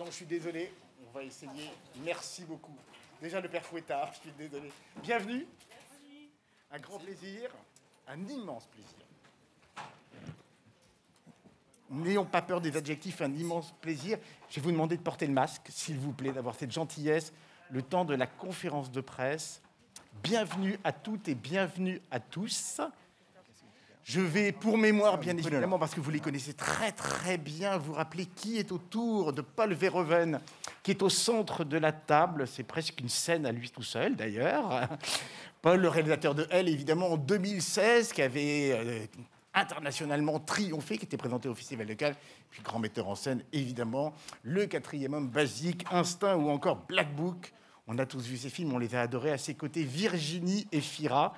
je suis désolé. On va essayer. Merci beaucoup. Déjà, le père Fouettard, je suis désolé. Bienvenue. Merci. Un grand plaisir, un immense plaisir. N'ayons pas peur des adjectifs, un immense plaisir. Je vais vous demander de porter le masque, s'il vous plaît, d'avoir cette gentillesse, le temps de la conférence de presse. Bienvenue à toutes et bienvenue à tous. Je vais, pour mémoire, bien évidemment, parce que vous les connaissez très très bien, vous rappeler qui est autour de Paul Verhoeven, qui est au centre de la table. C'est presque une scène à lui tout seul, d'ailleurs. Paul, le réalisateur de Elle, évidemment, en 2016, qui avait internationalement triomphé, qui était présenté au Festival de Cannes, puis grand metteur en scène, évidemment, Le Quatrième Homme, Basique, Instinct ou encore Black Book. On a tous vu ces films, on les a adorés. À ses côtés, Virginie Efira,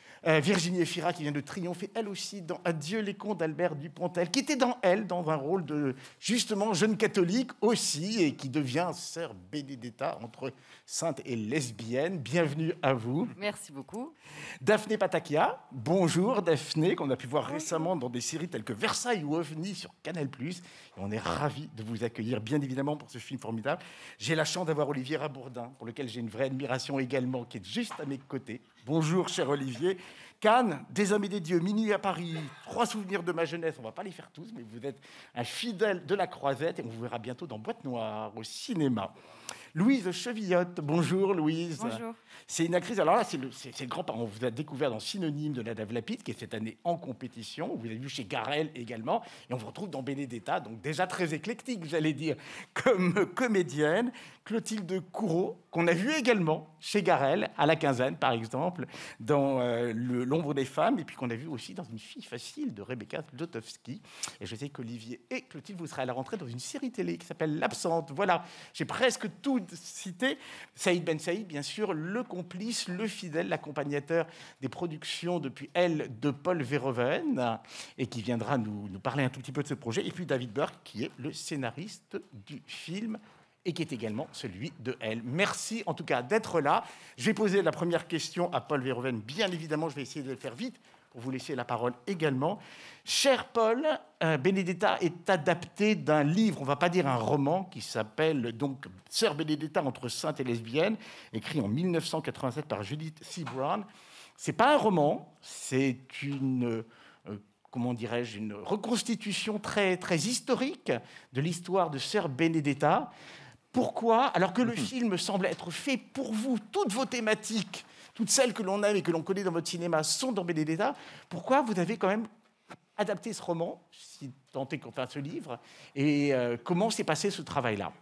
qui vient de triompher, elle aussi, dans Adieu les cons d'Albert Dupontel, qui était dans Elle, dans un rôle de, justement, jeune catholique aussi, et qui devient sœur Benedetta, entre sainte et lesbienne. Bienvenue à vous. Merci beaucoup. Daphné Patakia, bonjour Daphné, qu'on a pu voir récemment dans des séries telles que Versailles ou OVNI sur Canal+. Et on est ravis de vous accueillir, bien évidemment, pour ce film formidable. J'ai la chance d'avoir Olivier Rabourdin, pour lequel j'ai une vraie admiration également, qui est juste à mes côtés. Bonjour, cher Olivier. Cannes, Des hommes et des dieux, Minuit à Paris, 3 souvenirs de ma jeunesse. On ne va pas les faire tous, mais vous êtes un fidèle de la Croisette et on vous verra bientôt dans Boîte Noire au cinéma. Louise Chevillotte, bonjour Louise. Bonjour. C'est une actrice, alors là, c'est le grand-parent. On vous a découvert dans Synonyme de Nadav Lapid, qui est cette année en compétition. Vous avez vu chez Garel également. Et on vous retrouve dans Benedetta, donc déjà très éclectique, j'allais dire, comme comédienne. Clotilde Courreau, qu'on a vu également chez Garel, à la Quinzaine, par exemple, dans L'ombre des femmes, et puis qu'on a vu aussi dans Une fille facile de Rebecca Zlotowski. Et je sais qu'Olivier et Clotilde, vous serez à la rentrée dans une série télé qui s'appelle L'Absente. Voilà, j'ai presque tout cité. Saïd Ben Saïd, bien sûr, le complice, le fidèle, l'accompagnateur des productions depuis Elle de Paul Verhoeven, et qui viendra nous parler un tout petit peu de ce projet. Et puis David Burke, qui est le scénariste du film et qui est également celui de Elle. Merci en tout cas d'être là. Je vais poser la première question à Paul Verhoeven. Bien évidemment, je vais essayer de le faire vite pour vous laisser la parole également. Cher Paul, Benedetta est adapté d'un livre, on ne va pas dire un roman, qui s'appelle donc Sœur Benedetta entre sainte et lesbienne, écrit en 1987 par Judith C. Brown. C'est pas un roman, c'est une comment dirais-je, une reconstitution très, très historique de l'histoire de Sœur Benedetta. Pourquoi, alors que le film semble être fait pour vous, toutes vos thématiques, toutes celles que l'on aime et que l'on connaît dans votre cinéma sont dans Benedetta, pourquoi vous avez quand même adapté ce roman, si tant est qu'on fasse ce livre, et comment s'est passé ce travail-là?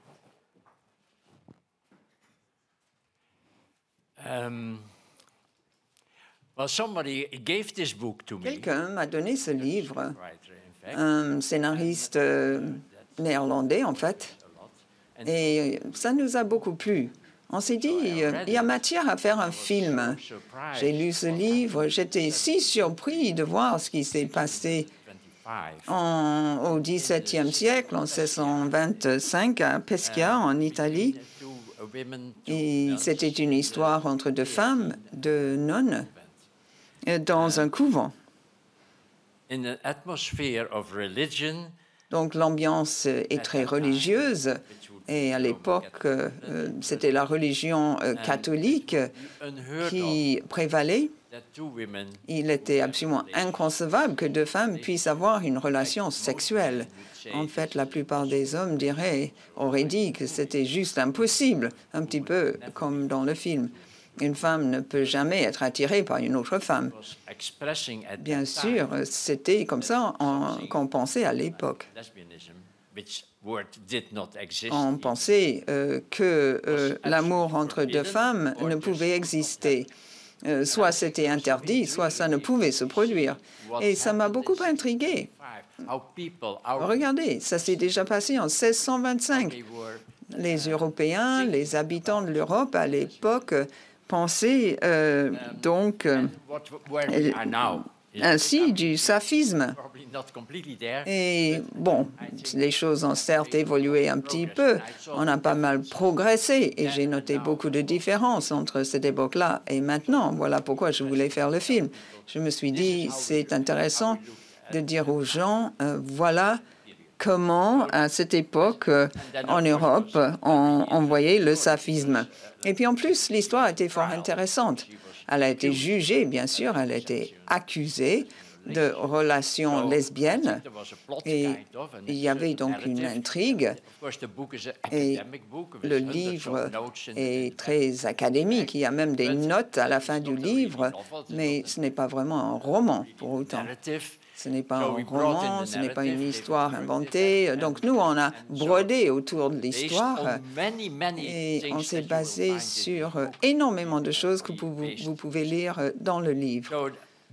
Quelqu'un m'a donné ce livre, un scénariste néerlandais en fait, et ça nous a beaucoup plu. On s'est dit, il y a matière à faire un film. J'ai lu ce livre, j'étais si surpris de voir ce qui s'est passé au XVIIe siècle, en 1625, à Pescia, en Italie. Et c'était une histoire entre deux femmes, deux nonnes, dans un couvent. Donc l'ambiance est très religieuse. Et à l'époque, c'était la religion catholique qui prévalait. Il était absolument inconcevable que deux femmes puissent avoir une relation sexuelle. En fait, la plupart des hommes auraient dit que c'était juste impossible, un petit peu comme dans le film. Une femme ne peut jamais être attirée par une autre femme. Bien sûr, c'était comme ça qu'on pensait à l'époque. On pensait que l'amour entre deux femmes ne pouvait exister. Soit c'était interdit, soit ça ne pouvait se produire. Et ça m'a beaucoup intriguée. Regardez, ça s'est déjà passé en 1625. Les Européens, les habitants de l'Europe à l'époque pensaient donc ainsi du saphisme. Et bon, les choses ont certes évolué un petit peu. On a pas mal progressé et j'ai noté beaucoup de différences entre cette époque-là et maintenant. Voilà pourquoi je voulais faire le film. Je me suis dit, c'est intéressant de dire aux gens, voilà comment, à cette époque, en Europe, on voyait le saphisme. Et puis en plus, l'histoire était fort intéressante. Elle a été jugée, bien sûr, elle a été accusée de relations lesbiennes. Et il y avait donc une intrigue. Et le livre est très académique. Il y a même des notes à la fin du livre, mais ce n'est pas vraiment un roman pour autant. Ce n'est pas un roman, ce n'est pas une histoire inventée. Donc nous, on a brodé autour de l'histoire et on s'est basé sur énormément de choses que vous pouvez lire dans le livre.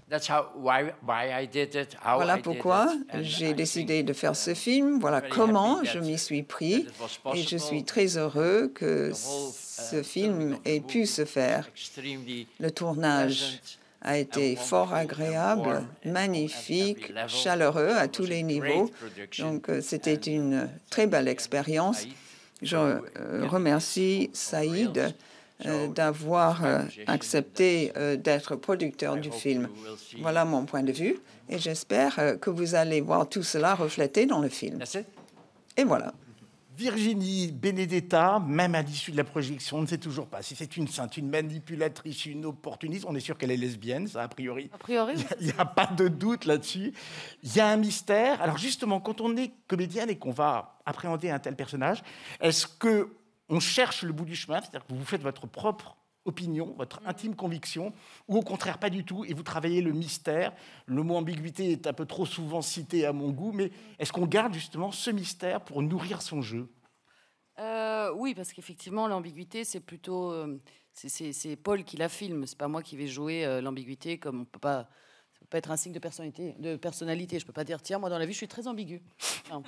Voilà pourquoi j'ai décidé de faire ce film. Voilà comment je m'y suis pris. Et je suis très heureux que ce film ait pu se faire. Le tournage a été fort agréable, magnifique, chaleureux à tous les niveaux. Donc, c'était une très belle expérience. Je remercie Saïd d'avoir accepté d'être producteur du film. Voilà mon point de vue et j'espère que vous allez voir tout cela reflété dans le film. Et voilà. Virginie Benedetta, même à l'issue de la projection, on ne sait toujours pas si c'est une sainte, une manipulatrice, une opportuniste. On est sûr qu'elle est lesbienne, ça, a priori. A priori, il n'y a pas de doute là-dessus. Il y a un mystère. Alors justement, quand on est comédienne et qu'on va appréhender un tel personnage, est-ce qu'on cherche le bout du chemin, c'est-à-dire que vous faites votre propre opinion, votre intime conviction, ou au contraire pas du tout, et vous travaillez le mystère. Le mot ambiguïté est un peu trop souvent cité à mon goût, mais est-ce qu'on garde justement ce mystère pour nourrir son jeu? Oui, parce qu'effectivement, l'ambiguïté, c'est plutôt... c'est Paul qui la filme, c'est pas moi qui vais jouer l'ambiguïté, comme on peut pas... Ça peut pas être un signe de personnalité. Je peux pas dire, tiens, moi dans la vie, je suis très ambigu. Non.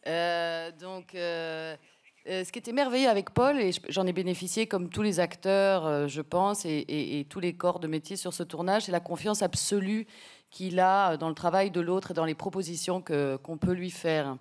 Ce qui était merveilleux avec Paul, et j'en ai bénéficié comme tous les acteurs, je pense, et tous les corps de métier sur ce tournage, c'est la confiance absolue qu'il a dans le travail de l'autre et dans les propositions qu'on peut lui faire.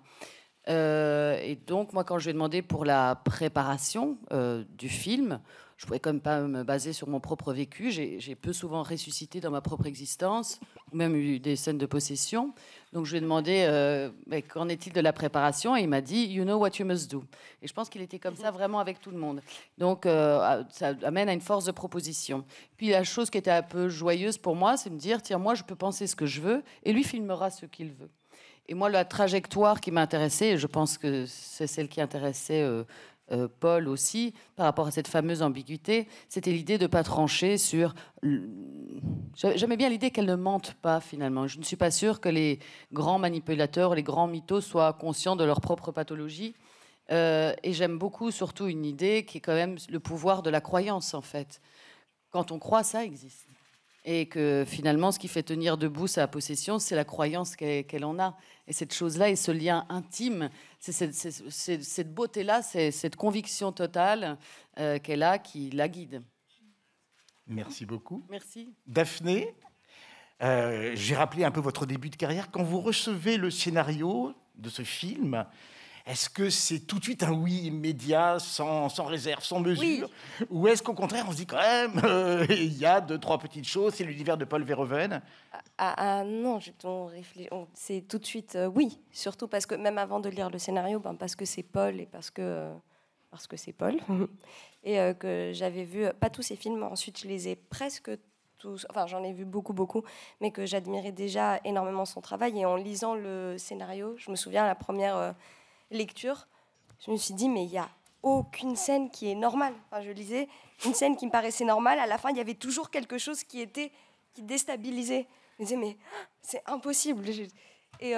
Et donc, moi, quand je lui ai demandé pour la préparation du film, je ne pouvais quand même pas me baser sur mon propre vécu. J'ai peu souvent ressuscité dans ma propre existence, ou même eu des scènes de possession. Donc, je lui ai demandé qu'en est-il de la préparation, et il m'a dit « You know what you must do ». Et je pense qu'il était comme ça vraiment avec tout le monde. Donc, ça amène à une force de proposition. Puis, la chose qui était un peu joyeuse pour moi, c'est de me dire « Tiens, moi, je peux penser ce que je veux, et lui filmera ce qu'il veut ». Et moi, la trajectoire qui m'intéressait, et je pense que c'est celle qui intéressait Paul aussi, par rapport à cette fameuse ambiguïté, c'était l'idée de ne pas trancher sur... J'aimais bien l'idée qu'elle ne mente pas, finalement. Je ne suis pas sûre que les grands manipulateurs, les grands mythos soient conscients de leur propre pathologie. Et j'aime beaucoup, surtout, une idée qui est quand même le pouvoir de la croyance, en fait. Quand on croit, ça existe. Et que finalement, ce qui fait tenir debout sa possession, c'est la croyance qu'elle en a. Et cette chose-là et ce lien intime, c'est cette beauté-là, c'est cette conviction totale qu'elle a qui la guide. Merci beaucoup. Merci. Daphné, j'ai rappelé un peu votre début de carrière. Quand vous recevez le scénario de ce film, est-ce que c'est tout de suite un oui immédiat, sans réserve, sans mesure? Oui. Ou est-ce qu'au contraire, on se dit quand même, il y a 2-3 petites choses, c'est l'univers de Paul Verhoeven? Non, c'est tout de suite oui. Surtout parce que même avant de lire le scénario, parce que c'est Paul et parce que c'est Paul. Et que j'avais vu, pas tous ces films, ensuite je les ai presque tous, enfin j'en ai vu beaucoup, mais que j'admirais déjà énormément son travail. Et en lisant le scénario, je me souviens, la première... lecture, je me suis dit mais il n'y a aucune scène qui est normale. Enfin, je lisais une scène qui me paraissait normale, à la fin il y avait toujours quelque chose qui déstabilisait. Je me disais mais c'est impossible. Et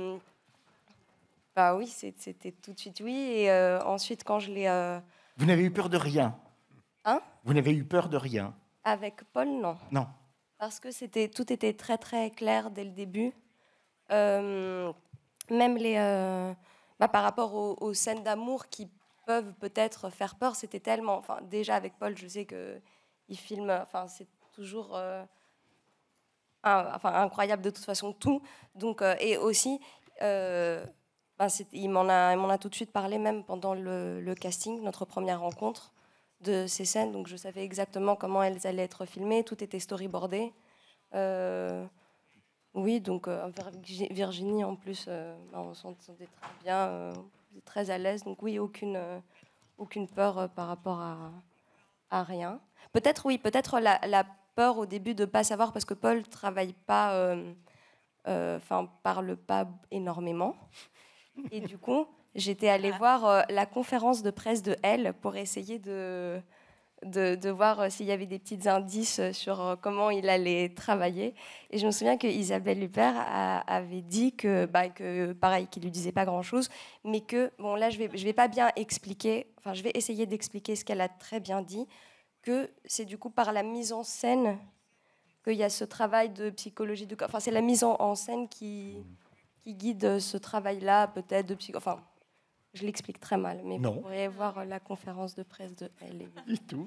oui, c'était tout de suite oui. Et ensuite quand je l'ai... Vous n'avez eu peur de rien? Hein? Vous n'avez eu peur de rien? Avec Paul, non. Non. Parce que tout était très très clair dès le début. Même les... par rapport aux scènes d'amour qui peuvent peut-être faire peur, c'était tellement... Enfin, déjà, avec Paul, je sais qu'il filme... Enfin, c'est toujours incroyable de toute façon, tout. Donc, et aussi, il m'en a tout de suite parlé, même pendant le casting, notre première rencontre, de ces scènes. Donc, je savais exactement comment elles allaient être filmées. Tout était storyboardé. Oui, donc Virginie, en plus, on s'entendait très bien, très à l'aise. Donc oui, aucune peur par rapport à rien. Peut-être, oui, peut-être la peur au début de ne pas savoir, parce que Paul travaille pas, parle pas énormément. Et du coup, j'étais allée voir la conférence de presse de Elle pour essayer de voir s'il y avait des petits indices sur comment il allait travailler. Et je me souviens que Isabelle Huppert avait dit que pareil, qu'il lui disait pas grand-chose, mais que, bon là je vais pas bien expliquer, enfin je vais essayer d'expliquer ce qu'elle a très bien dit, que c'est du coup par la mise en scène qu'il y a ce travail de psychologie de corps. Enfin, c'est la mise en scène qui guide ce travail-là, peut-être de enfin, je l'explique très mal, mais vous pourrez voir la conférence de presse de Elle. Et tout.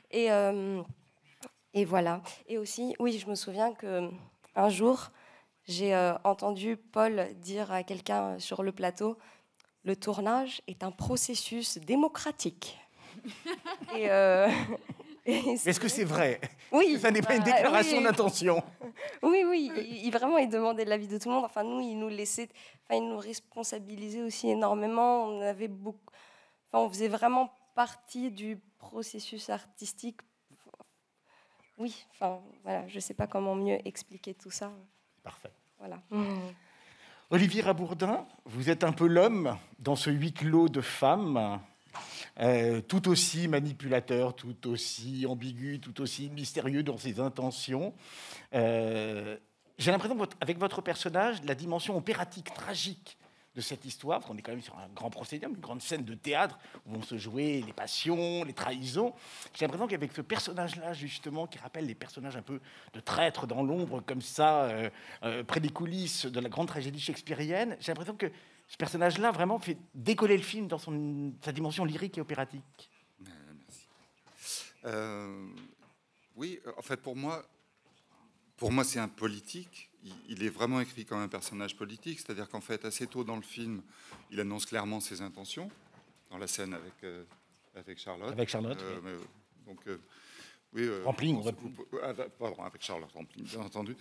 Et voilà. Et aussi, oui, je me souviens qu'un jour, j'ai entendu Paul dire à quelqu'un sur le plateau, le tournage est un processus démocratique. Et est-ce que c'est vrai? Oui. Ça n'est pas une déclaration d'intention. Oui. Il demandait l'avis de tout le monde. Enfin, nous, il nous laissait, il nous responsabilisait aussi énormément. On faisait vraiment partie du processus artistique. Oui, voilà, je ne sais pas comment mieux expliquer tout ça. Parfait. Voilà. Olivier Rabourdin, vous êtes un peu l'homme dans ce huis clos de femmes. Tout aussi manipulateur, tout aussi ambigu, tout aussi mystérieux dans ses intentions. J'ai l'impression qu'avec votre personnage, la dimension opératique, tragique de cette histoire, parce qu'on est quand même sur un grand procédé, une grande scène de théâtre où vont se jouer les passions, les trahisons. J'ai l'impression qu'avec ce personnage-là, justement, qui rappelle les personnages un peu de traîtres dans l'ombre, comme ça, près des coulisses de la grande tragédie shakespearienne, j'ai l'impression que ce personnage-là vraiment fait décoller le film dans sa dimension lyrique et opératique. Merci. Oui, en fait, pour moi, c'est un politique. Il est vraiment écrit comme un personnage politique, c'est-à-dire qu'en fait, assez tôt dans le film, il annonce clairement ses intentions, dans la scène avec Charlotte. Avec Charlotte, oui. Oui, Rampling, pardon, avec Charlotte Rampling, bien entendu.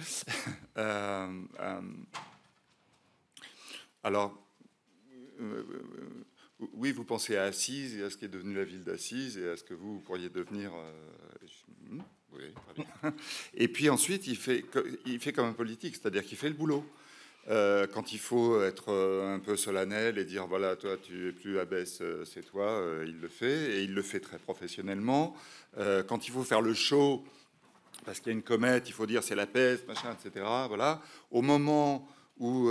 Alors, oui, vous pensez à Assise et à ce qui est devenu la ville d'Assise et à ce que vous pourriez devenir. Oui, très bien. Et puis ensuite, il fait comme un politique, c'est-à-dire qu'il fait le boulot. Quand il faut être un peu solennel et dire voilà, toi, tu es plus abbesse, c'est toi, il le fait, et il le fait très professionnellement. Quand il faut faire le show, parce qu'il y a une comète, il faut dire c'est la peste, machin, etc. Voilà. Au moment où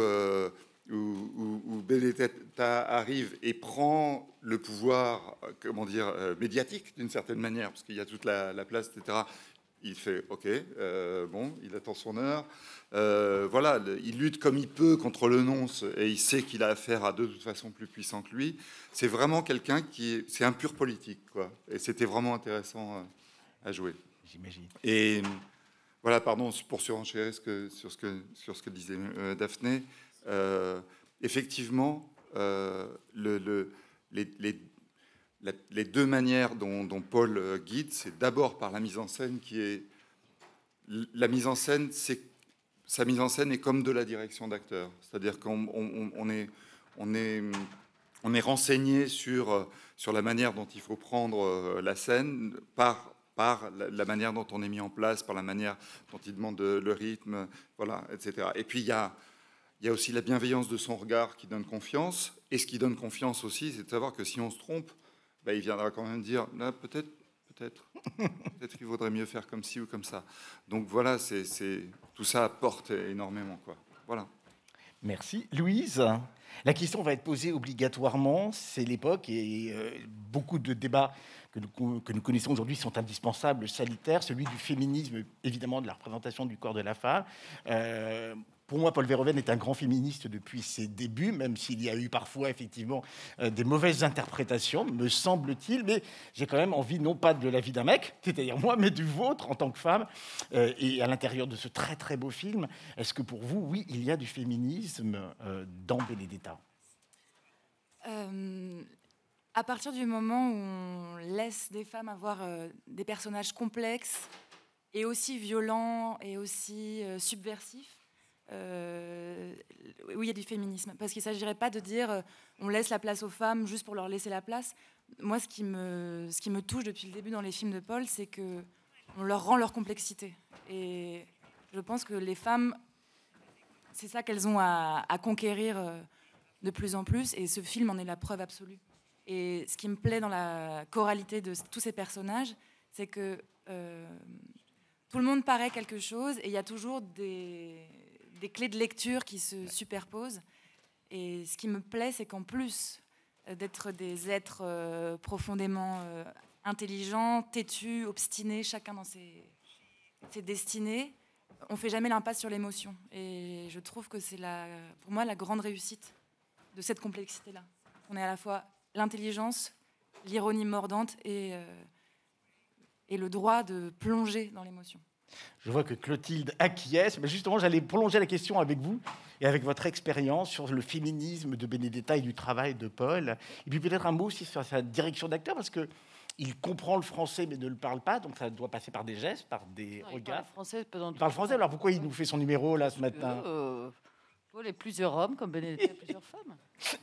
Benedetta arrive et prend le pouvoir, médiatique d'une certaine manière, parce qu'il y a toute la place, etc. Il fait OK, bon, il attend son heure. Voilà, il lutte comme il peut contre le nonce et il sait qu'il a affaire à de toute façon plus puissant que lui. C'est vraiment quelqu'un c'est un pur politique, quoi. Et c'était vraiment intéressant à jouer. J'imagine. Et voilà, pardon pour surenchérir sur ce que disait Daphné. Effectivement, les deux manières dont Paul guide, c'est d'abord par la mise en scène la mise en scène, sa mise en scène est comme de la direction d'acteur, c'est-à-dire qu'on est renseigné sur la manière dont il faut prendre la scène par la manière dont on est mis en place, par la manière dont il demande le rythme, voilà, etc. Et puis il y a aussi la bienveillance de son regard qui donne confiance, et ce qui donne confiance aussi, c'est de savoir que si on se trompe, il viendra quand même dire là, peut-être qu'il vaudrait mieux faire comme ci ou comme ça. Donc voilà, tout ça apporte énormément, quoi. Voilà. Merci. Louise, la question va être posée obligatoirement, c'est l'époque, et beaucoup de débats que nous connaissons aujourd'hui sont indispensables, salutaires, celui du féminisme, évidemment, de la représentation du corps de la femme. Pour moi, Paul Verhoeven est un grand féministe depuis ses débuts, même s'il y a eu parfois, effectivement, des mauvaises interprétations, me semble-t-il. Mais j'ai quand même envie, non pas de l'avis d'un mec, c'est-à-dire moi, mais du vôtre en tant que femme. Et à l'intérieur de ce très, très beau film, est-ce que pour vous, oui, il y a du féminisme dans Benedetta ? À partir du moment où on laisse des femmes avoir des personnages complexes et aussi violents et aussi subversifs, où il y a du féminisme. Parce qu'il ne s'agirait pas de dire on laisse la place aux femmes juste pour leur laisser la place. Moi, ce qui me touche depuis le début dans les films de Paul, c'est qu'on leur rend leur complexité. Et je pense que les femmes, c'est ça qu'elles ont à conquérir de plus en plus. Et ce film en est la preuve absolue. Et ce qui me plaît dans la choralité de tous ces personnages, c'est que tout le monde paraît quelque chose et il y a toujours des clés de lecture qui se superposent. Et ce qui me plaît, c'est qu'en plus d'être des êtres profondément intelligents, têtus, obstinés, chacun dans ses destinées, on ne fait jamais l'impasse sur l'émotion. Et je trouve que c'est pour moi la grande réussite de cette complexité-là. On est à la fois l'intelligence, l'ironie mordante et le droit de plonger dans l'émotion. Je vois que Clotilde acquiesce, mais justement, j'allais prolonger la question avec vous et avec votre expérience sur le féminisme de Benedetta et du travail de Paul. Et puis peut-être un mot aussi sur sa direction d'acteur, parce qu'il comprend le français mais ne le parle pas, donc ça doit passer par des gestes, par des regards. Il parle français, alors pourquoi il nous fait son numéro là ce matin Paul est plusieurs hommes, comme Benedetta plusieurs femmes.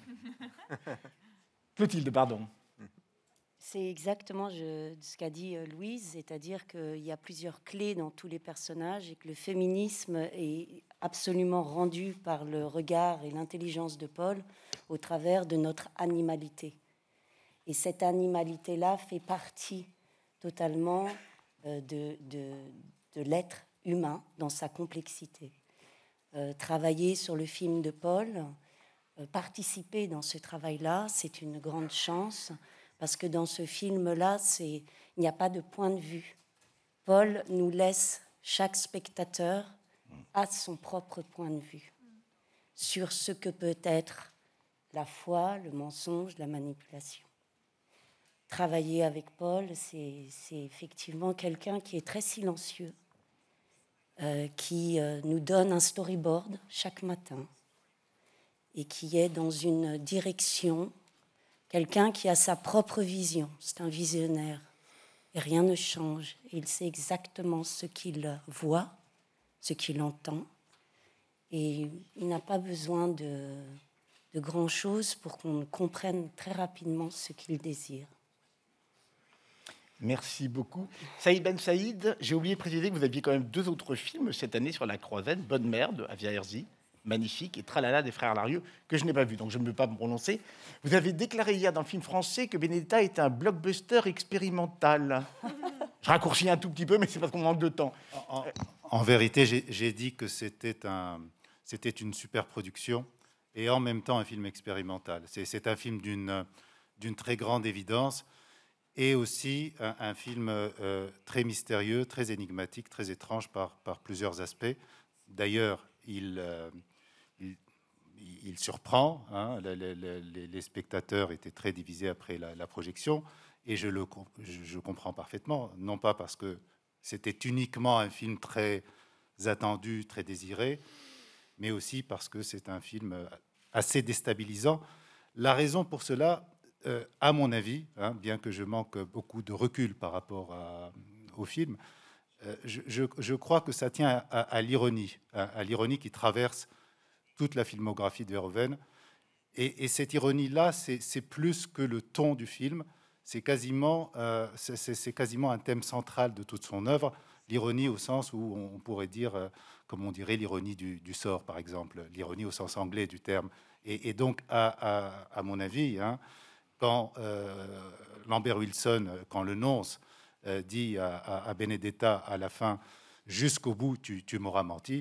Clotilde, pardon. C'est exactement ce qu'a dit Louise, c'est-à-dire qu'il y a plusieurs clés dans tous les personnages et que le féminisme est absolument rendu par le regard et l'intelligence de Paul au travers de notre animalité. Et cette animalité-là fait partie totalement de l'être humain dans sa complexité. Travailler sur le film de Paul, participer dans ce travail-là, c'est une grande chance. Parce que dans ce film-là, il n'y a pas de point de vue. Paul nous laisse, chaque spectateur, à son propre point de vue sur ce que peut être la foi, le mensonge, la manipulation. Travailler avec Paul, c'est effectivement quelqu'un qui est très silencieux, qui nous donne un storyboard chaque matin et qui est dans une direction. Quelqu'un qui a sa propre vision, c'est un visionnaire. Et rien ne change. Il sait exactement ce qu'il voit, ce qu'il entend. Et il n'a pas besoin de grand-chose pour qu'on comprenne très rapidement ce qu'il désire. Merci beaucoup. Saïd Ben Saïd, j'ai oublié de préciser que vous aviez quand même 2 autres films cette année sur la croisette. Bonne Mère de Avia Herzi, magnifique, et Tralala des frères Larieux, que je n'ai pas vu, donc je ne peux pas me prononcer. Vous avez déclaré hier dans le film français que Benedetta était un blockbuster expérimental. Je raccourcis un tout petit peu, mais c'est parce qu'on manque de temps. En vérité, j'ai dit que c'était une super production et en même temps un film expérimental. C'est un film d'une très grande évidence et aussi un film très mystérieux, très énigmatique, très étrange par plusieurs aspects. D'ailleurs, il surprend, hein, les spectateurs étaient très divisés après la projection, et je comprends parfaitement, non pas parce que c'était uniquement un film très attendu, très désiré, mais aussi parce que c'est un film assez déstabilisant. La raison pour cela, à mon avis, hein, bien que je manque beaucoup de recul par rapport au film, je crois que ça tient à l'ironie, à l'ironie qui traverse toute la filmographie de Verhoeven. Et cette ironie-là, c'est plus que le ton du film, c'est quasiment un thème central de toute son œuvre. L'ironie au sens où on pourrait dire, comme on dirait l'ironie du sort, par exemple, l'ironie au sens anglais du terme. Et donc, à mon avis, hein, quand Lambert Wilson, quand le nonce dit à Benedetta à la fin, jusqu'au bout, tu m'auras menti,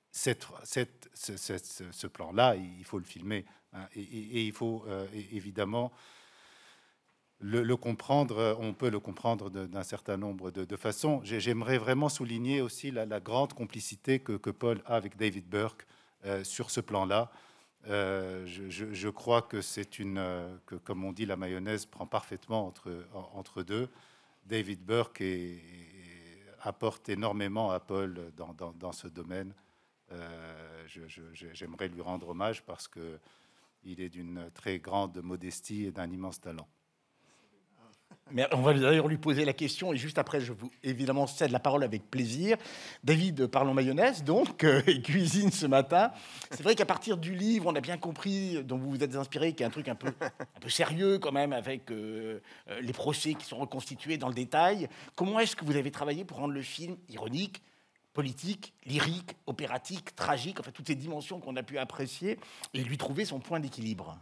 ce plan-là, il faut le filmer. Hein, et il faut évidemment le comprendre, on peut le comprendre d'un certain nombre de façons. J'aimerais vraiment souligner aussi la grande complicité que Paul a avec David Burke sur ce plan-là. Je crois que que, comme on dit, la mayonnaise prend parfaitement entre deux. David Burke apporte énormément à Paul dans ce domaine. J'aimerais lui rendre hommage parce qu'il est d'une très grande modestie et d'un immense talent. Mais on va d'ailleurs lui poser la question, et juste après, je vous évidemment cède la parole avec plaisir. David, parlons mayonnaise, donc, et cuisine ce matin. C'est vrai qu'à partir du livre, on a bien compris, dont vous vous êtes inspiré, qu'il y a un truc un peu sérieux quand même, avec les procès qui sont reconstitués dans le détail. Comment est-ce que vous avez travaillé pour rendre le film ironique, politique, lyrique, opératique, tragique, enfin toutes ces dimensions qu'on a pu apprécier, et lui trouver son point d'équilibre?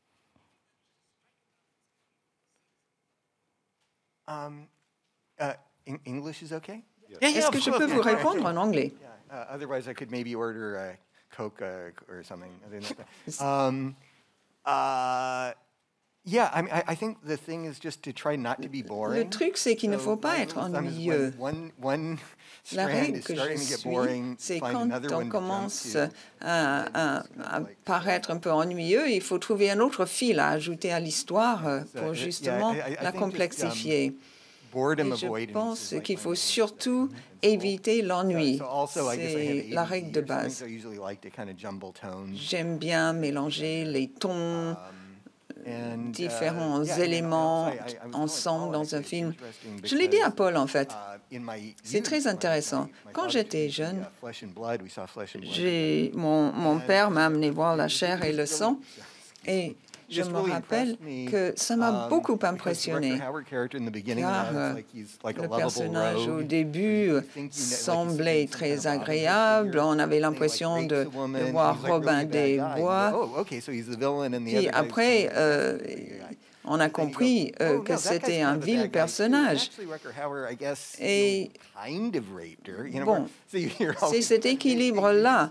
English is okay? Est-ce que je peux vous répondre en anglais? Otherwise, I could maybe order a Coke or something. Yeah, I think the thing is just to try not to be boring. Le truc, c'est qu'il ne faut pas être ennuyeux. La règle que je suis, c'est quand on commence à paraître un peu ennuyeux, il faut trouver un autre fil à ajouter à l'histoire pour justement la complexifier. Et je pense qu'il faut surtout éviter l'ennui. C'est la règle de base. J'aime bien mélanger les tons, différents éléments ensemble dans un film. Je l'ai dit à Paul, en fait. C'est très intéressant. Quand j'étais jeune, mon père m'a amené voir La chair et le sang, et je me rappelle que ça m'a beaucoup impressionné, car le personnage au début semblait très agréable. On avait l'impression de voir Robin des Bois. Puis après, on a compris que c'était un vil personnage. Et bon, c'est cet équilibre-là.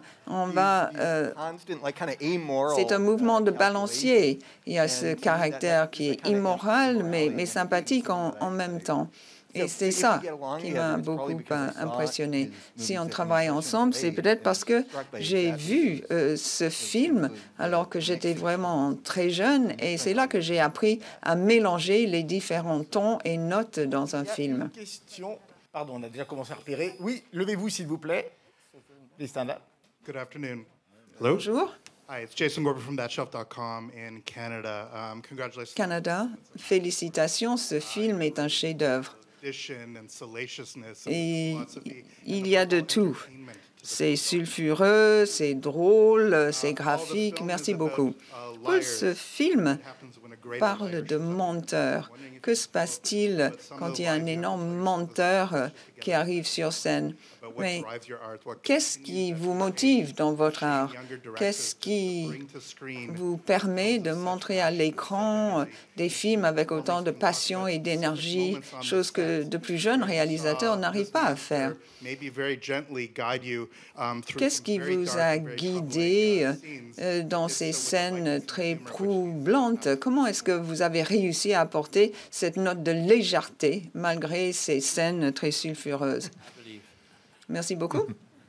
C'est un mouvement de balancier. Il y a ce caractère qui est immoral, mais sympathique en même temps. Et c'est ça qui m'a beaucoup impressionné. Si on travaille ensemble, c'est peut-être parce que j'ai vu ce film alors que j'étais vraiment très jeune, et c'est là que j'ai appris à mélanger les différents tons et notes dans un film. Une question. Pardon, on a déjà commencé à repérer. Oui, levez-vous s'il vous plaît. Les stand-up. Good afternoon. Hello. Bonjour. Hi, it's Jason Gorber from thatshelf.com in Canada. Congratulations. Canada, félicitations, ce film est un chef-d'œuvre. Et il y a de tout. C'est sulfureux, c'est drôle, c'est graphique. Merci beaucoup. Paul, ce film parle de menteurs. Que se passe-t-il quand il y a un énorme menteur qui arrive sur scène? Mais qu'est-ce qui vous motive dans votre art? Qu'est-ce qui vous permet de montrer à l'écran des films avec autant de passion et d'énergie, chose que de plus jeunes réalisateurs n'arrivent pas à faire? Qu'est-ce qui vous a guidé dans ces scènes très troublantes? Comment est-ce que vous avez réussi à apporter cette note de légèreté malgré ces scènes très sulfureuses? Merci beaucoup.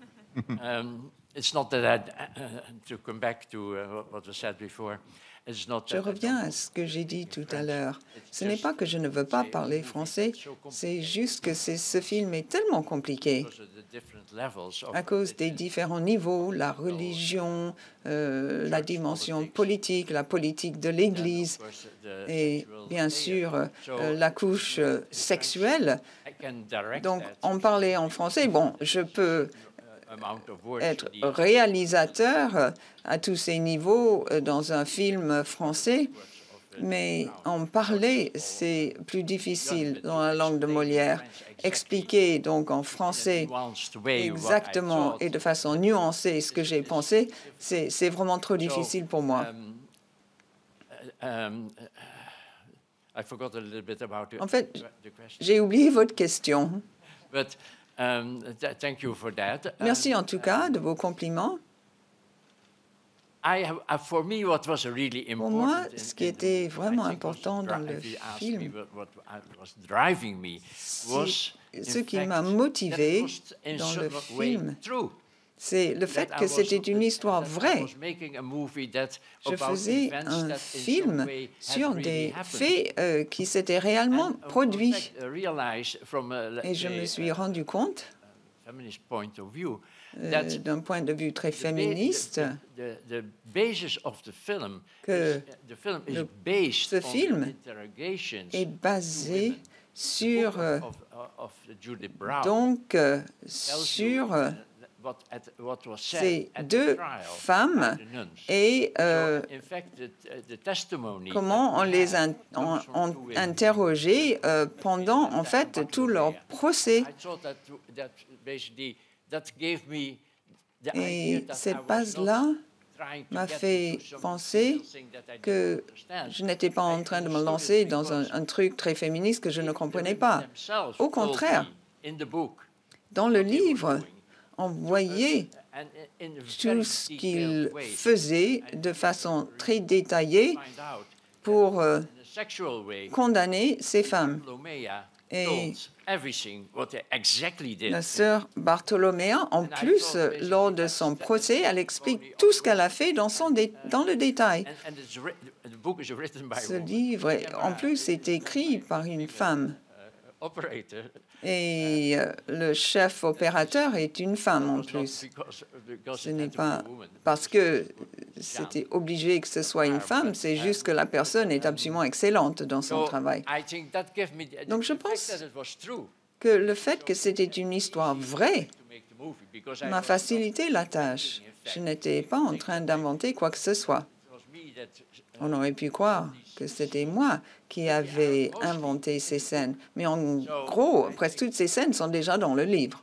Je reviens à ce que j'ai dit tout à l'heure. Ce n'est pas que je ne veux pas parler français, c'est juste que ce film est tellement compliqué à cause des différents niveaux, la religion, la dimension politique, la politique de l'Église et bien sûr la couche sexuelle. Donc, on parlait en français. Bon, je peux être réalisateur à tous ces niveaux dans un film français, mais en parler, c'est plus difficile dans la langue de Molière. Expliquer donc en français exactement et de façon nuancée ce que j'ai pensé, c'est vraiment trop difficile pour moi. En fait, j'ai oublié votre question. Merci en tout cas de vos compliments. Pour moi, ce qui était vraiment important dans le film, ce qui m'a motivé dans le film, c'est le fait que c'était une histoire vraie. Je faisais un film sur des faits qui s'étaient réellement produits. Et je me suis rendu compte d'un point de vue très féministe, que ce film est basé sur, sur ces deux femmes et comment on les a interrogées pendant, en fait, tout leur procès. Et cette base-là m'a fait penser que je n'étais pas en train de me lancer dans un truc très féministe que je ne comprenais pas. Au contraire, dans le livre, on voyait tout ce qu'ils faisaient de façon très détaillée pour condamner ces femmes. Et la sœur Bartholoméa, en plus, lors de son procès, elle explique tout ce qu'elle a fait dans le détail. Ce livre, en plus, est écrit par une femme. Et le chef opérateur est une femme en plus. Ce n'est pas parce que c'était obligé que ce soit une femme, c'est juste que la personne est absolument excellente dans son travail. Donc je pense que le fait que c'était une histoire vraie m'a facilité la tâche. Je n'étais pas en train d'inventer quoi que ce soit. On aurait pu croire que c'était moi qui avais inventé ces scènes. Mais en gros, presque toutes ces scènes sont déjà dans le livre.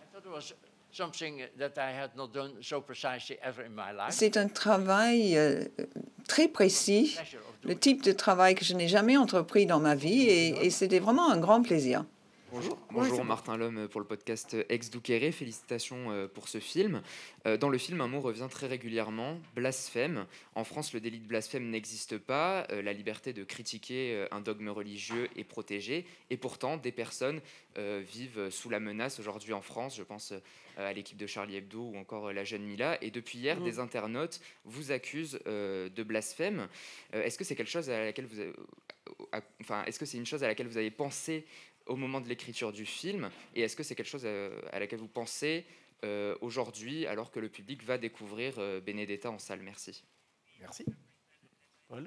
C'est un travail très précis, le type de travail que je n'ai jamais entrepris dans ma vie, et c'était vraiment un grand plaisir. Bonjour, Martin Lhomme pour le podcast Ex Duquere. Félicitations pour ce film. Dans le film, un mot revient très régulièrement, blasphème. En France, le délit de blasphème n'existe pas. La liberté de critiquer un dogme religieux est protégée. Et pourtant, des personnes vivent sous la menace aujourd'hui en France. Je pense à l'équipe de Charlie Hebdo ou encore la jeune Mila. Et depuis hier, des internautes vous accusent de blasphème. Est-ce que c'est quelque chose à laquelle est-ce que c'est une chose à laquelle vous avez pensé au moment de l'écriture du film, et est-ce que c'est quelque chose à laquelle vous pensez aujourd'hui, alors que le public va découvrir Benedetta en salle? Merci. Merci. Paul?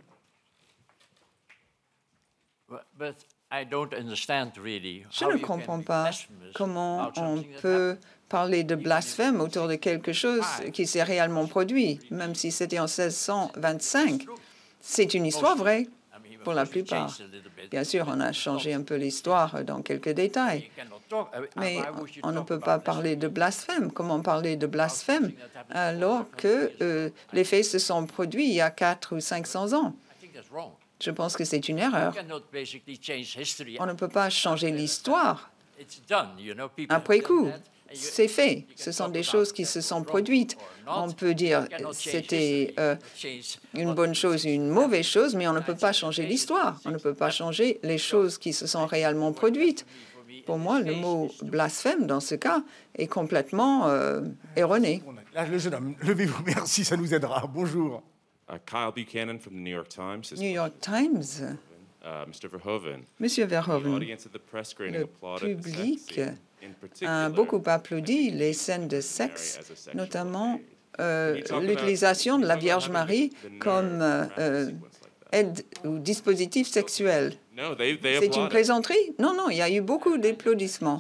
Je ne comprends pas comment on peut parler de blasphème autour de quelque chose qui s'est réellement produit, même si c'était en 1625. C'est une histoire vraie, pour la plupart. Bien sûr, on a changé un peu l'histoire dans quelques détails, mais on ne peut pas parler de blasphème. Comment parler de blasphème alors que les faits se sont produits il y a 400 ou 500 ans? Je pense que c'est une erreur. On ne peut pas changer l'histoire après coup. C'est fait. Ce sont des choses qui se sont produites. On peut dire c'était une bonne chose, une mauvaise chose, mais on ne peut pas changer l'histoire. On ne peut pas changer les choses qui se sont réellement produites. Pour moi, le mot blasphème, dans ce cas, est complètement erroné. Là, le jeune homme, levez-vous, merci, ça nous aidera. Bonjour. Kyle Buchanan from the New York Times. New York Times. Mr. Verhoeven. Monsieur Verhoeven, le public a beaucoup applaudi les scènes de sexe, notamment l'utilisation de la Vierge Marie comme aide ou dispositif sexuel. C'est une plaisanterie? Non, non, il y a eu beaucoup d'applaudissements.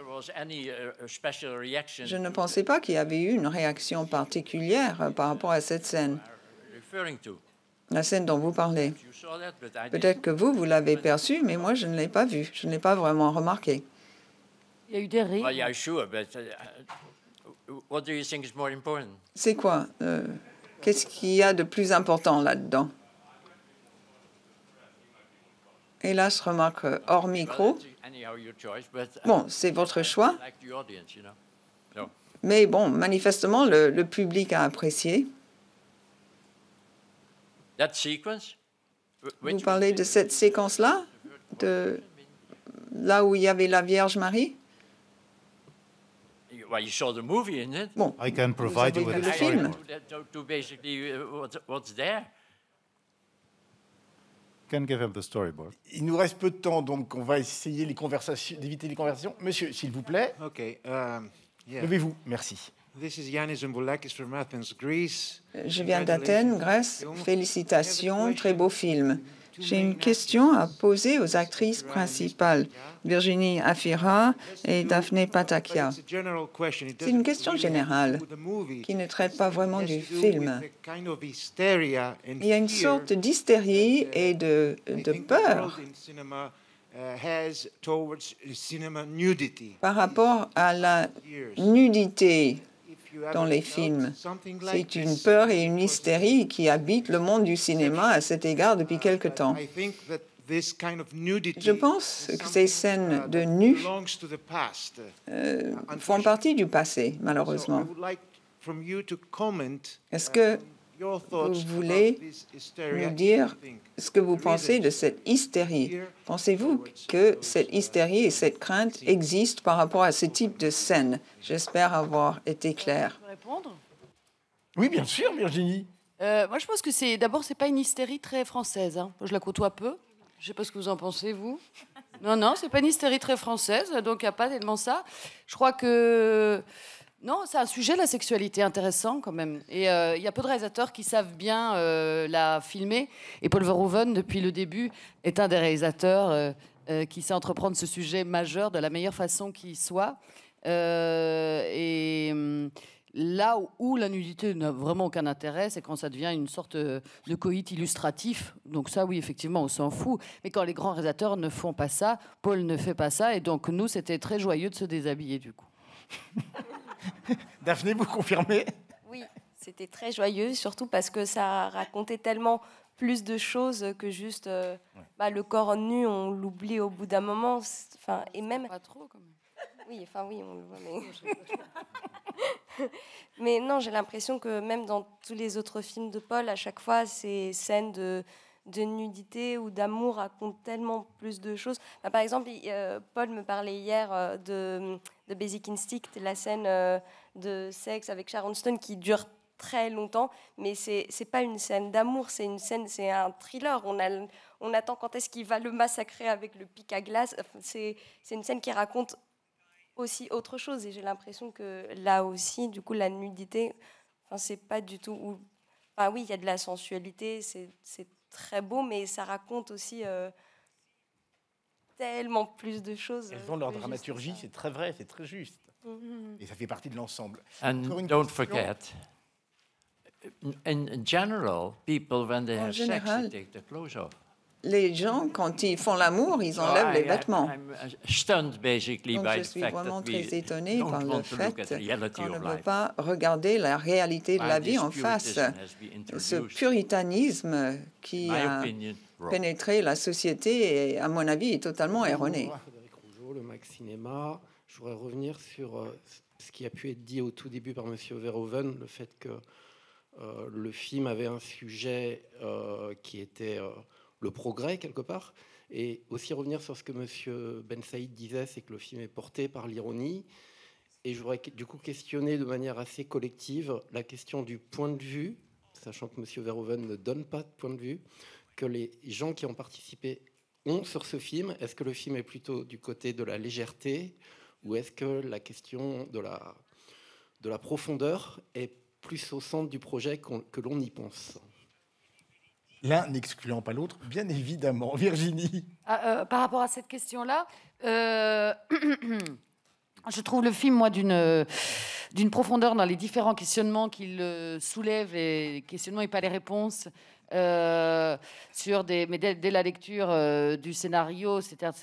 Je ne pensais pas qu'il y avait eu une réaction particulière par rapport à cette scène. La scène dont vous parlez. Peut-être que vous l'avez perçue, mais moi, je ne l'ai pas vue. Je ne l'ai pas vraiment remarqué. Il y a eu des rires. C'est quoi? Qu'est-ce qu'il y a de plus important là-dedans? Hélas, remarque hors micro. Bon, c'est votre choix. Mais bon, manifestement, le public a apprécié. Vous parlez de cette séquence-là, de là où il y avait la Vierge Marie? Bon, I can provide you with le film. Can give him the storyboard. Il nous reste peu de temps, donc on va essayer d'éviter les conversations. Monsieur, s'il vous plaît. Okay. Levez-vous, merci. Je viens d'Athènes, Grèce. Félicitations, très beau film. J'ai une question à poser aux actrices principales, Virginie Efira et Daphne Patakia. C'est une question générale qui ne traite pas vraiment du film. Il y a une sorte d'hystérie et de peur par rapport à la nudité dans les films. C'est une peur et une hystérie qui habitent le monde du cinéma à cet égard depuis quelque temps. Je pense que ces scènes de nus font partie du passé, malheureusement. Est-ce que vous voulez nous dire ce que vous pensez de cette hystérie? Pensez-vous que cette hystérie et cette crainte existent par rapport à ce type de scène? J'espère avoir été claire. Je peux répondre? Oui, bien sûr, Virginie. Moi, je pense que c'est pas une hystérie très française. Hein. Je la côtoie peu. Je ne sais pas ce que vous en pensez, vous. Non, c'est pas une hystérie très française, donc il n'y a pas tellement ça. Je crois que... Non, c'est un sujet, la sexualité, intéressant quand même. Et il y a peu de réalisateurs qui savent bien la filmer. Et Paul Verhoeven, depuis le début, est un des réalisateurs qui sait entreprendre ce sujet majeur de la meilleure façon qui soit. Là où la nudité n'a vraiment aucun intérêt, c'est quand ça devient une sorte de coït illustratif. Donc ça, oui, effectivement, on s'en fout. Mais quand les grands réalisateurs ne font pas ça, Paul ne fait pas ça. Et donc, nous, c'était très joyeux de se déshabiller, du coup. Daphné, vous confirmez? Oui, c'était très joyeux, surtout parce que ça racontait tellement plus de choses que juste le corps nu, on l'oublie au bout d'un moment. Enfin, et même pas trop quand même. Oui, on le voit, mais mais non, j'ai l'impression que même dans tous les autres films de Paul, à chaque fois, ces scènes de nudité ou d'amour racontent tellement plus de choses. Par exemple, Paul me parlait hier de Basic Instinct, la scène de sexe avec Sharon Stone qui dure très longtemps, mais c'est pas une scène d'amour, c'est un thriller. On attend quand est-ce qu'il va le massacrer avec le pic à glace. C'est une scène qui raconte aussi autre chose, et j'ai l'impression que là aussi, du coup, la nudité, c'est pas du tout... oui, il y a de la sensualité, c'est très beau, mais ça raconte aussi tellement plus de choses. Elles ont leur dramaturgie, c'est très vrai, c'est très juste. Et ça fait partie de l'ensemble. And don't forget, in general, people, when they have sex, they take their clothes off. Les gens, quand ils font l'amour, ils enlèvent les vêtements. I'm stunned, basically, Donc, by je the suis fact vraiment that très we étonné don't par le want to look at fait the reality qu'on ne of veut life. pas regarder la réalité de la Why vie this en face. puritanism has been Ce introduced, puritanisme qui in my a opinion, wrong. pénétré la société, et, à mon avis, est totalement erroné. Frédéric Rougeau, le Max Cinéma. Je voudrais revenir sur ce qui a pu être dit au tout début par M. Verhoeven, le fait que le film avait un sujet qui était le progrès, quelque part, et aussi revenir sur ce que M. Ben Saïd disait, c'est que le film est porté par l'ironie. Et je voudrais du coup questionner de manière assez collective la question du point de vue, sachant que M. Verhoeven ne donne pas de point de vue, que les gens qui ont participé ont sur ce film. Est-ce que le film est plutôt du côté de la légèreté, ou est-ce que la question de la profondeur est plus au centre du projet que l'on y pense? L'un n'excluant pas l'autre, bien évidemment. Virginie. Par rapport à cette question-là, je trouve le film, moi, d'une profondeur dans les différents questionnements qu'il soulève, les questionnements et pas les réponses, mais dès la lecture du scénario,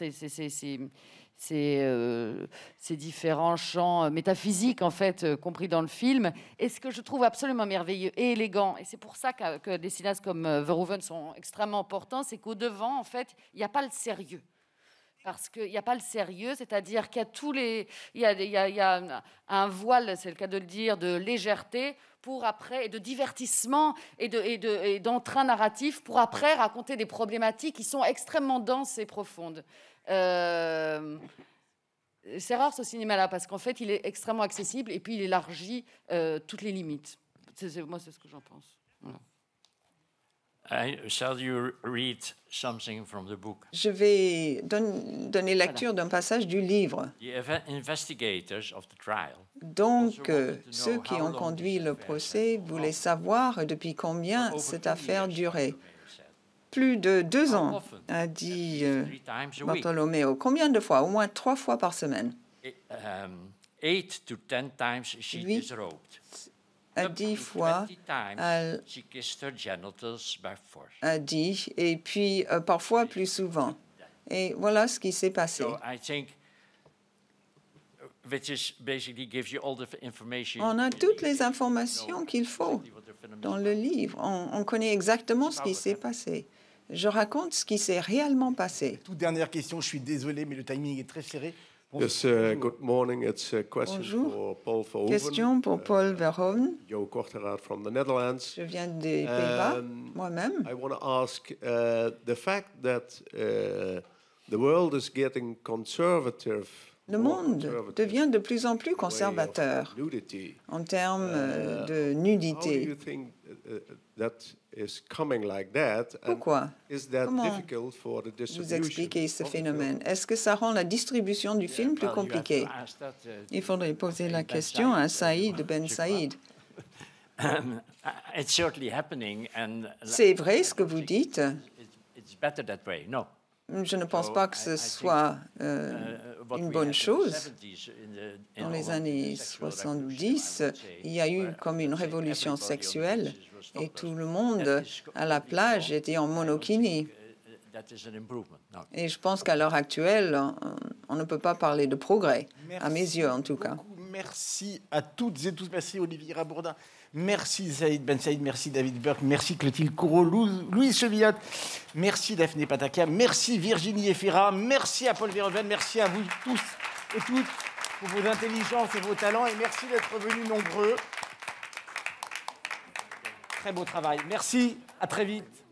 ces différents champs métaphysiques, en fait, compris dans le film. Et ce que je trouve absolument merveilleux et élégant, et c'est pour ça que des cinéastes comme Verhoeven sont extrêmement importants, c'est qu'au-devant, en fait, il n'y a pas le sérieux. Parce qu'il n'y a pas le sérieux, c'est-à-dire qu'il y a un voile, c'est le cas de le dire, de légèreté pour après, et de divertissement et d'entrain narratif pour après raconter des problématiques qui sont extrêmement denses et profondes. C'est rare ce cinéma-là parce qu'en fait, il est extrêmement accessible et puis il élargit toutes les limites. Moi, c'est ce que j'en pense. Voilà. Shall you read something from the book? Je vais donner lecture d'un passage du livre. The investigators of the trial Donc, ceux qui ont conduit le procès voulaient savoir depuis combien cette affaire durait. Plus de 2 ans, a dit Bartolomeo. Combien de fois? Au moins 3 fois par semaine. 8 to 10 times she disrobed. À 10 fois, elle a dit, et puis parfois plus souvent. Et voilà ce qui s'est passé. On a toutes les informations qu'il faut dans le livre. On connaît exactement ce qui s'est passé. Je raconte ce qui s'est réellement passé. Toute dernière question, je suis désolé, mais le timing est très serré. Yes, good morning. It's a question for Paul Verhoeven. Question pour Paul Verhoeven. Jo Korteraad from the Netherlands. Je viens des Pays-Bas, moi-même. I want to ask the fact that the world is getting conservative. Le monde devient de plus en plus conservateur en termes de nudité. Pourquoi? Comment vous expliquez ce phénomène? Est-ce que ça rend la distribution du film plus compliquée? Il faudrait poser la question à Saïd Ben Saïd. C'est vrai ce que vous dites. Je ne pense pas que ce soit une bonne chose. Dans les années 70, il y a eu comme une révolution sexuelle et tout le monde à la plage était en monokini. Et je pense qu'à l'heure actuelle, on ne peut pas parler de progrès, à mes yeux en tout cas. Merci à toutes et tous. Merci Olivier Rabourdin. Merci Saïd Ben Saïd, merci David Burke, merci Clotilde Courreau, Louise Chevillotte, merci Daphné Patakia, merci Virginie Efira, merci à Paul Verhoeven, merci à vous tous et toutes pour vos intelligences et vos talents et merci d'être venus nombreux. Très beau travail. Merci, à très vite.